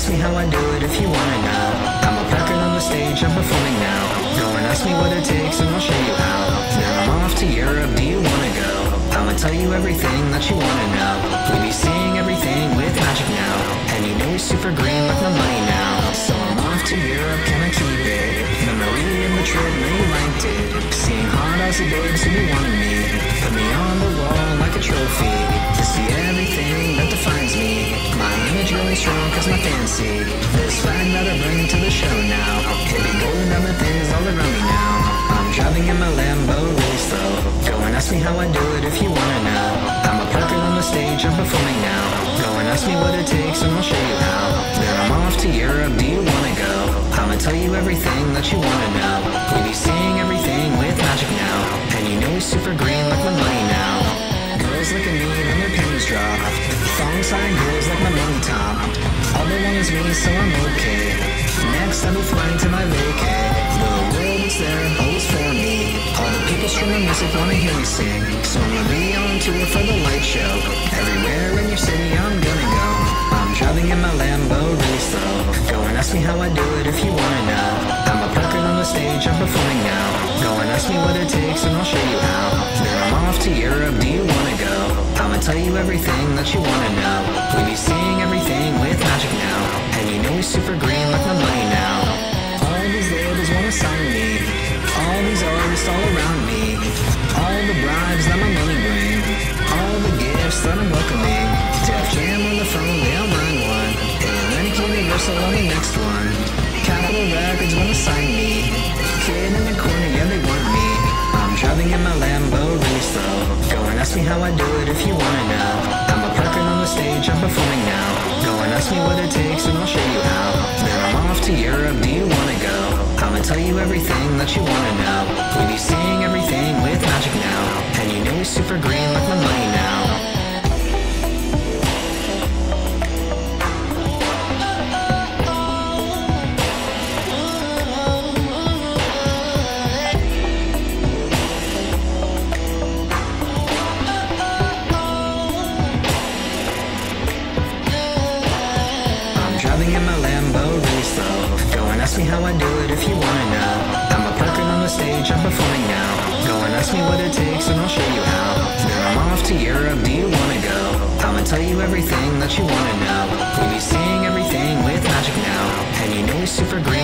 ask me how I do it if you wanna know. I'm a parker on the stage, I'm performing now. Go and ask me what it takes and I'll show you how. Then I'm off to Europe, do you wanna go? I'ma tell you everything that you wanna know. We be seeing everything with Majic now. And you know he's super green like my money now. So I'm off to Europe, can I keep it? Memory of the trip, know you liked it. Seeing hot Aussie babes who be wanting me. Put me on the wall like a trophy. To see everything that defines me. My image really strong cause my fancy. This flag that I bring to the show now. It be golden diamond things all around me now. I'm driving in my Lambo really slow. Go and ask me how I do it if you wanna know. I'm a parker on the stage, I'm performing now. Go and ask me what it takes and I'll show you how. Then I'm off to Europe, do you wanna go? I'ma tell you everything that you wanna know. We be seeing everything with Majic now. And you know he's super green like my money now. Girls look at me when their panties drop. Thong side girls like my money top. All they want is me, so I'm okay. Next I'll be flying to my vacay. The world is there, always for me. All the people streaming music wanna hear me sing. So I'm gonna be on tour for the light show. Everywhere in your city I'm gonna go. I'm driving in my Lambo really slow. Go and ask me how I do it if you wanna know. I'm a parker on the stage, I'm performing now. Go and ask me what it takes and I'll show you how. Then I'm off to Europe, do you wanna go? I'ma tell you everything that you wanna know. We be seeing everything with Majic now. And you know he's super green like my money now. All these labels wanna sign me. All these artists all around me. All the bribes that my money bring. All the gifts that I'm welcoming. Def Jam on the phone, they all mind one. Atlantic Universal on the next one. Capitol Records wanna sign me. Kid in the corner, yeah they want me. I'm driving in my Lambo really slow. Go and ask me how I do it if you wanna know. I'm a parker on the stage, I'm performing now. Go and ask me what it takes and I'll show you how. Then I'm off to Europe, do you wanna go? I'ma tell you everything that you wanna know. We be seeing everything with Majic now. And you know he's super green like my money now. Driving in my Lambo really slow. Go and ask me how I do it if you wanna know. I'm a parker on the stage, I'm performing now. Go and ask me what it takes and I'll show you how. Then I'm off to Europe, do you wanna go? I'ma tell you everything that you wanna know. We be seeing everything with Majic now. And you know he's super green